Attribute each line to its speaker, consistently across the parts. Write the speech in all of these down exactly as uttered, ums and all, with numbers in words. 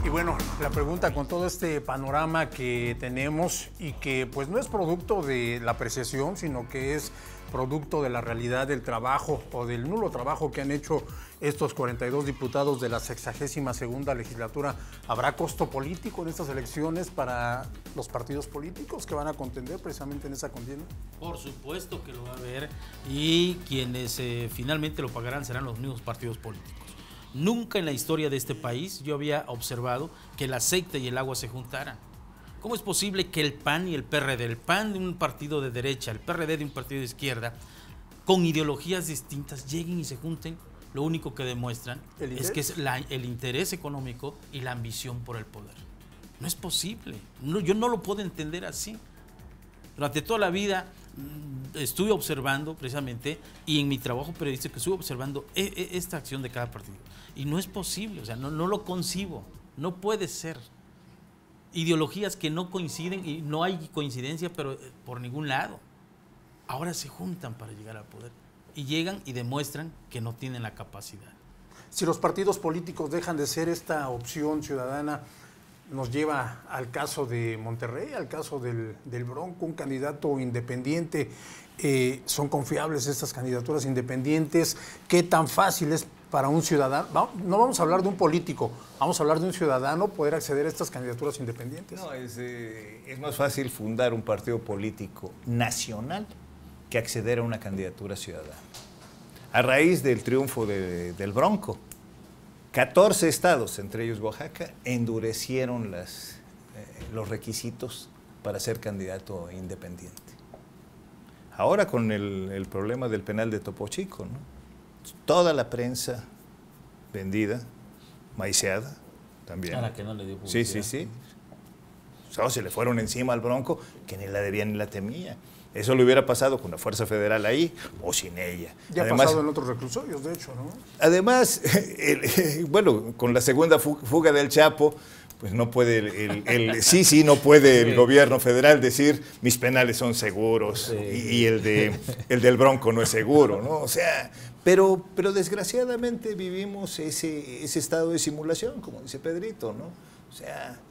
Speaker 1: Y bueno, la pregunta con todo este panorama que tenemos y que pues no es producto de la apreciación, sino que es producto de la realidad del trabajo o del nulo trabajo que han hecho estos cuarenta y dos diputados de la sexagésima segunda legislatura. ¿Habrá costo político en estas elecciones para los partidos políticos que van a contender precisamente en esa contienda?
Speaker 2: Por supuesto que lo va a haber, y quienes eh, finalmente lo pagarán serán los mismos partidos políticos. Nunca en la historia de este país yo había observado que el aceite y el agua se juntaran. ¿Cómo es posible que el P A N y el P R D, el P A N de un partido de derecha, el P R D de un partido de izquierda, con ideologías distintas, lleguen y se junten? Lo único que demuestran es que es la, el interés económico y la ambición por el poder. No es posible. No, yo no lo puedo entender así. Durante toda la vida estuve observando precisamente, y en mi trabajo periodístico estuve observando e, e, esta acción de cada partido. Y no es posible, o sea, no, no lo concibo. No puede ser. Ideologías que no coinciden, y no hay coincidencia, pero por ningún lado. Ahora se juntan para llegar al poder. Y llegan y demuestran que no tienen la capacidad.
Speaker 1: Si los partidos políticos dejan de ser esta opción ciudadana, nos lleva al caso de Monterrey, al caso del, del Bronco, un candidato independiente. Eh, ¿Son confiables estas candidaturas independientes? ¿Qué tan fácil es para un ciudadano? No vamos a hablar de un político, vamos a hablar de un ciudadano poder acceder a estas candidaturas independientes.
Speaker 3: No, es, eh, es más fácil fundar un partido político nacional que acceder a una candidatura ciudadana. A raíz del triunfo de, del Bronco, catorce estados, entre ellos Oaxaca, endurecieron las, eh, los requisitos para ser candidato independiente. Ahora con el, el problema del penal de Topo Chico, ¿no? Toda la prensa vendida, maiceada también.
Speaker 2: A la que no le dio
Speaker 3: Sí,
Speaker 2: publicidad.
Speaker 3: sí, sí. So, se le fueron encima al Bronco, que ni la debía ni la temía. Eso le hubiera pasado con la Fuerza Federal ahí o sin ella.
Speaker 1: Ya ha pasado en otros reclusorios, de hecho, ¿no?
Speaker 3: Además, el, bueno, con la segunda fuga del Chapo, pues no puede, el, el, el, sí, sí, no puede el gobierno federal decir mis penales son seguros, sí, y, y el, de, el del Bronco no es seguro, ¿no? O sea, pero, pero desgraciadamente vivimos ese, ese estado de simulación, como dice Pedrito, ¿no? O sea...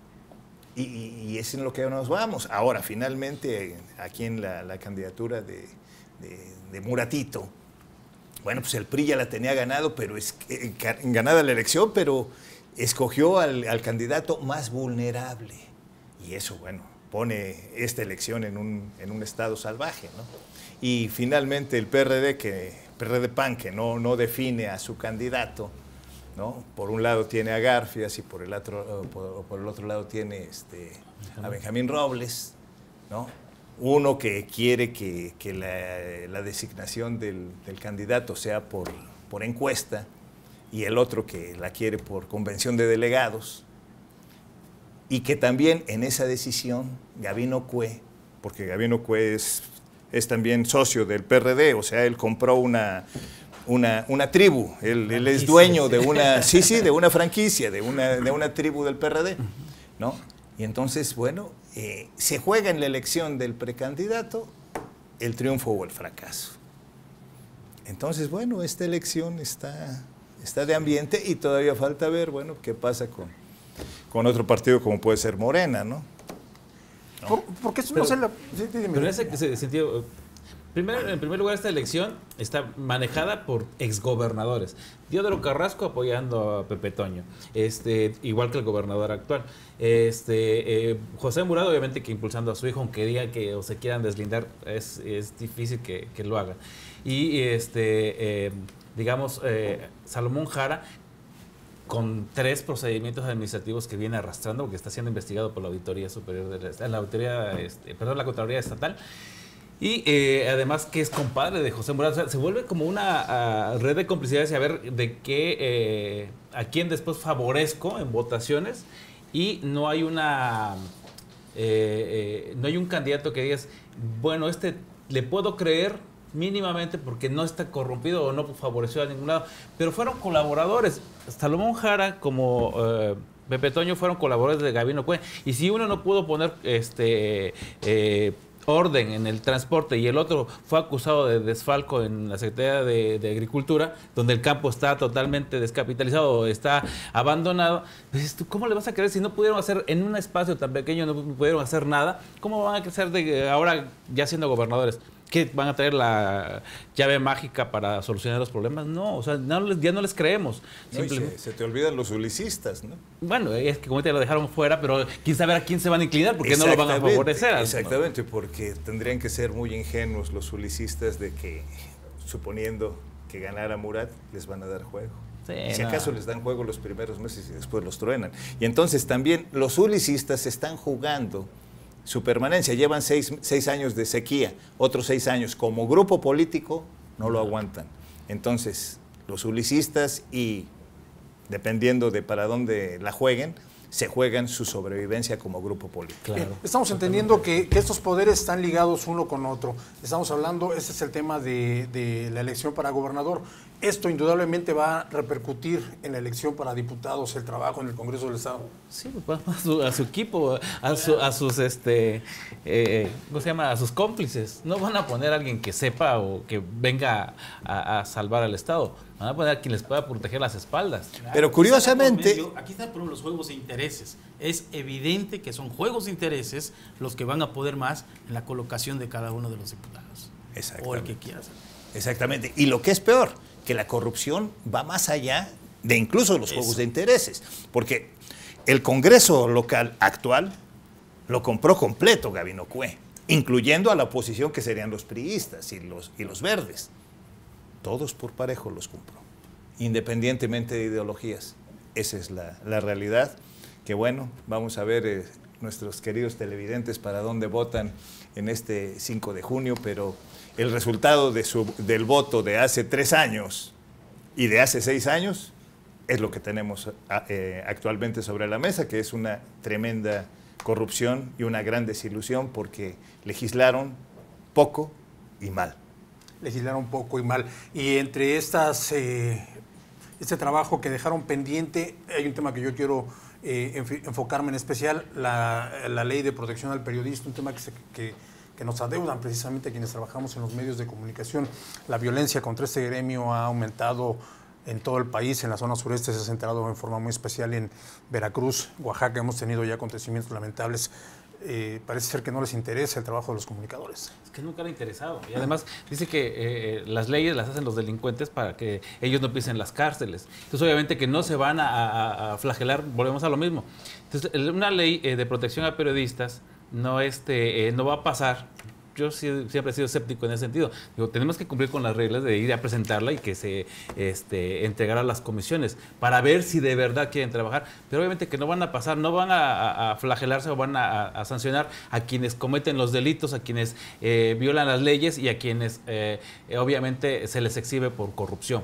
Speaker 3: Y, y es en lo que nos vamos. Ahora, finalmente, aquí en la, la candidatura de, de, de Muratito, bueno, pues el P R I ya la tenía ganado, pero es, eh, ganada la elección, pero escogió al, al candidato más vulnerable. Y eso, bueno, pone esta elección en un, en un estado salvaje, ¿no? Y finalmente el P R D, que, P R D P A N, que no, no define a su candidato, ¿no? Por un lado tiene a Garfias y por el otro, por, por el otro lado tiene este, a Benjamín Robles, ¿no? Uno que quiere que, que la, la designación del, del candidato sea por, por encuesta, y el otro que la quiere por convención de delegados, y que también en esa decisión Gabino Cue, porque Gabino Cue es, es también socio del P R D, o sea, él compró una... Una, una tribu, él, él es dueño de una, sí, sí, de una franquicia, de una, de una tribu del P R D, ¿no? Y entonces, bueno, eh, se juega en la elección del precandidato el triunfo o el fracaso. Entonces, bueno, esta elección está, está de ambiente y todavía falta ver, bueno, qué pasa con, con otro partido como puede ser Morena, ¿no?
Speaker 1: ¿No? ¿Por, porque eso pero, no se la... Sí,
Speaker 4: pero en ese sentido... Primero, en primer lugar, esta elección está manejada por exgobernadores. Diodoro Carrasco apoyando a Pepe Toño, este, igual que el gobernador actual. Este, eh, José Murado, obviamente, que impulsando a su hijo, aunque diga que o se quieran deslindar, es, es difícil que, que lo haga. Y, este, eh, digamos, eh, Salomón Jara, con tres procedimientos administrativos que viene arrastrando, porque está siendo investigado por la Auditoría Superior de la, la Auditoría, este, perdón, la Contraloría Estatal. Y eh, además que es compadre de José Murado, o sea, se vuelve como una uh, red de complicidades y a ver de qué, eh, a quién después favorezco en votaciones, y no hay una, eh, eh, no hay un candidato que digas, bueno, este le puedo creer mínimamente porque no está corrompido o no favoreció a ningún lado, pero fueron colaboradores. Salomón Jara como... Uh, Pepe Toño fueron colaboradores de Gabino Cue, y si uno no pudo poner este... Eh, orden en el transporte y el otro fue acusado de desfalco en la Secretaría de, de Agricultura, donde el campo está totalmente descapitalizado, está abandonado, dices tú, ¿cómo le vas a creer si no pudieron hacer en un espacio tan pequeño, no pudieron hacer nada? ¿Cómo van a crecer de ahora ya siendo gobernadores? ¿Qué van a traer la llave mágica para solucionar los problemas? No, o sea, no les, ya no les creemos.
Speaker 3: No, se, se te olvidan los ulicistas, ¿no?
Speaker 4: Bueno, es que como te lo dejaron fuera, pero quién sabe a quién se van a inclinar, porque no lo van a favorecer.
Speaker 3: Exactamente, porque tendrían que ser muy ingenuos los ulicistas de que, suponiendo que ganara Murat, les van a dar juego. Sí, si no. acaso les dan juego los primeros meses y después los truenan. Y entonces también los ulicistas están jugando su permanencia. Llevan seis, seis años de sequía, otros seis años como grupo político no lo aguantan. Entonces, los ulicistas y, dependiendo de para dónde la jueguen, se juegan su sobrevivencia como grupo político.
Speaker 1: Claro. Bien, estamos entendiendo que, que estos poderes están ligados uno con otro. Estamos hablando, ese es el tema de, de la elección para gobernador. Esto indudablemente va a repercutir en la elección para diputados, el trabajo en el Congreso del Estado.
Speaker 4: Sí, a su, a su equipo, a, su, a sus, este, eh, ¿cómo se llama? A sus cómplices. No van a poner a alguien que sepa o que venga a, a salvar al Estado. Van a poner a quien les pueda proteger las espaldas.
Speaker 3: Claro. Pero curiosamente...
Speaker 2: Medio, aquí están por los juegos de intereses. Es evidente que son juegos de intereses los que van a poder más en la colocación de cada uno de los diputados. O el que quiera hacer.
Speaker 3: Exactamente. Y lo que es peor, que la corrupción va más allá de incluso los Eso. juegos de intereses. Porque el Congreso local actual lo compró completo Gabino Cue, incluyendo a la oposición que serían los priistas y los, y los verdes. Todos por parejo los compró, independientemente de ideologías. Esa es la, la realidad, que bueno, vamos a ver eh, nuestros queridos televidentes para dónde votan en este cinco de junio, pero el resultado de su, del voto de hace tres años y de hace seis años es lo que tenemos eh, actualmente sobre la mesa, que es una tremenda corrupción y una gran desilusión porque legislaron poco y mal.
Speaker 1: Legislaron poco y mal. Y entre estas, eh, este trabajo que dejaron pendiente, hay un tema que yo quiero eh, enfocarme en especial, la, la ley de protección al periodista, un tema que, se, que, que nos adeudan precisamente quienes trabajamos en los medios de comunicación. La violencia contra este gremio ha aumentado en todo el país, en la zona sureste se ha centrado en forma muy especial en Veracruz, Oaxaca, hemos tenido ya acontecimientos lamentables. Eh, parece ser que no les interesa el trabajo de los comunicadores.
Speaker 4: Es que nunca le ha interesado. Y además dice que eh, las leyes las hacen los delincuentes para que ellos no pisen las cárceles. Entonces obviamente que no se van a, a, a flagelar, volvemos a lo mismo. Entonces una ley eh, de protección a periodistas no, este, eh, no va a pasar. Yo sí, siempre he sido escéptico en ese sentido. Digo, tenemos que cumplir con las reglas de ir a presentarla y que se este, entregara a las comisiones para ver si de verdad quieren trabajar. Pero obviamente que no van a pasar, no van a, a flagelarse o van a, a sancionar a quienes cometen los delitos, a quienes eh, violan las leyes y a quienes eh, obviamente se les exhibe por corrupción.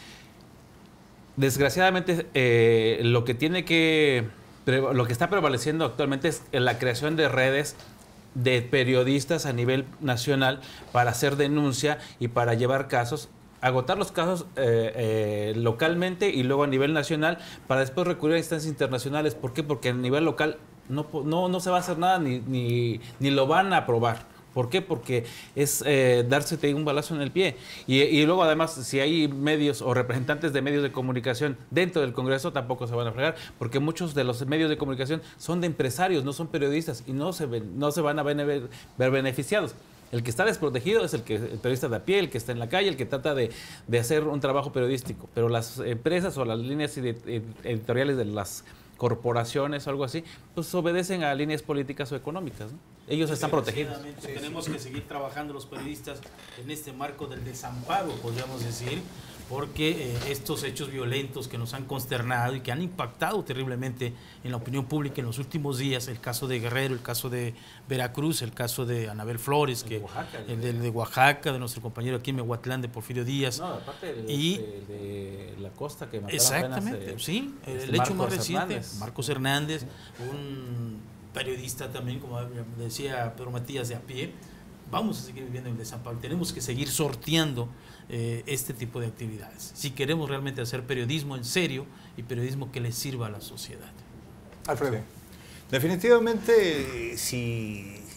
Speaker 4: Desgraciadamente, eh, lo que tiene que, lo que está prevaleciendo actualmente es la creación de redes de periodistas a nivel nacional para hacer denuncia y para llevar casos, agotar los casos eh, eh, localmente y luego a nivel nacional para después recurrir a instancias internacionales. ¿Por qué? Porque a nivel local no, no, no se va a hacer nada ni, ni, ni lo van a aprobar. ¿Por qué? Porque es eh, dársete un balazo en el pie. Y, y luego, además, si hay medios o representantes de medios de comunicación dentro del Congreso, tampoco se van a fregar, porque muchos de los medios de comunicación son de empresarios, no son periodistas, y no se, ven, no se van a ver, ver beneficiados. El que está desprotegido es el, que, el periodista de a pie, el que está en la calle, el que trata de, de hacer un trabajo periodístico. Pero las empresas o las líneas editoriales de las corporaciones o algo así, pues obedecen a líneas políticas o económicas, ¿no? Ellos están protegidos.
Speaker 2: Sí, tenemos sí. que seguir trabajando los periodistas en este marco del desamparo, podríamos decir, porque eh, estos hechos violentos que nos han consternado y que han impactado terriblemente en la opinión pública en los últimos días, el caso de Guerrero, el caso de Veracruz, el caso de Anabel Flores, el que, de Oaxaca, el de, de Oaxaca, de nuestro compañero aquí en Mehuatlán, de Porfirio Díaz.
Speaker 4: No, aparte de,
Speaker 2: y,
Speaker 4: de, de la costa que mataron
Speaker 2: exactamente,
Speaker 4: apenas, eh,
Speaker 2: sí, el
Speaker 4: este
Speaker 2: hecho
Speaker 4: Marcos
Speaker 2: más reciente,
Speaker 4: Hernández.
Speaker 2: Marcos Hernández, un periodista también, como decía Pedro Matías, de a pie. Vamos a seguir viviendo en desamparo. Tenemos que seguir sorteando eh, este tipo de actividades si queremos realmente hacer periodismo en serio y periodismo que le sirva a la sociedad.
Speaker 1: Alfredo.
Speaker 3: Sí. Definitivamente, si,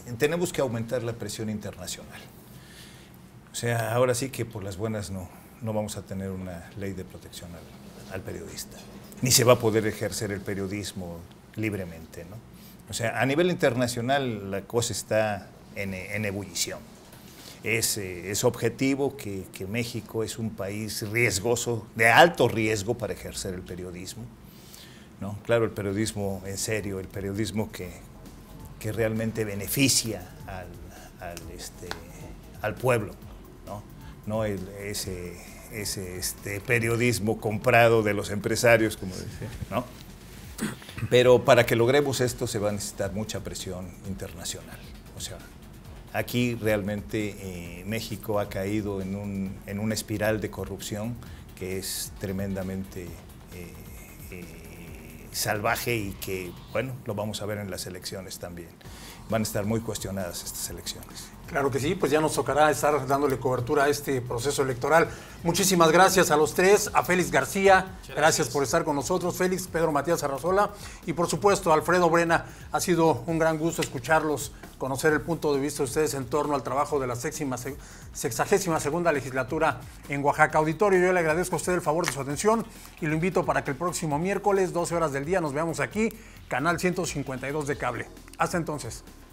Speaker 3: tenemos que aumentar la presión internacional. O sea, ahora sí que por las buenas no, no vamos a tener una ley de protección al, al periodista, ni se va a poder ejercer el periodismo libremente, ¿no? O sea, a nivel internacional la cosa está en, en ebullición. Es, eh, es objetivo que, que México es un país riesgoso, de alto riesgo para ejercer el periodismo, ¿no? Claro, el periodismo en serio, el periodismo que, que realmente beneficia al, al, este, al pueblo, ¿no? No el, ese, ese este, periodismo comprado de los empresarios, como decía, ¿no? Pero para que logremos esto se va a necesitar mucha presión internacional. O sea, aquí realmente eh, México ha caído en, un, en una espiral de corrupción que es tremendamente eh, eh, salvaje y que, bueno, lo vamos a ver en las elecciones también. Van a estar muy cuestionadas estas elecciones.
Speaker 1: Claro que sí, pues ya nos tocará estar dándole cobertura a este proceso electoral. Muchísimas gracias a los tres, a Félix García, gracias. gracias por estar con nosotros, Félix, Pedro Matías Arrazola y por supuesto Alfredo Brena. Ha sido un gran gusto escucharlos, conocer el punto de vista de ustedes en torno al trabajo de la sexima, sexagésima segunda legislatura en Oaxaca. Auditorio, yo le agradezco a usted el favor de su atención y lo invito para que el próximo miércoles, doce horas del día, nos veamos aquí, canal ciento cincuenta y dos de cable. Hasta entonces.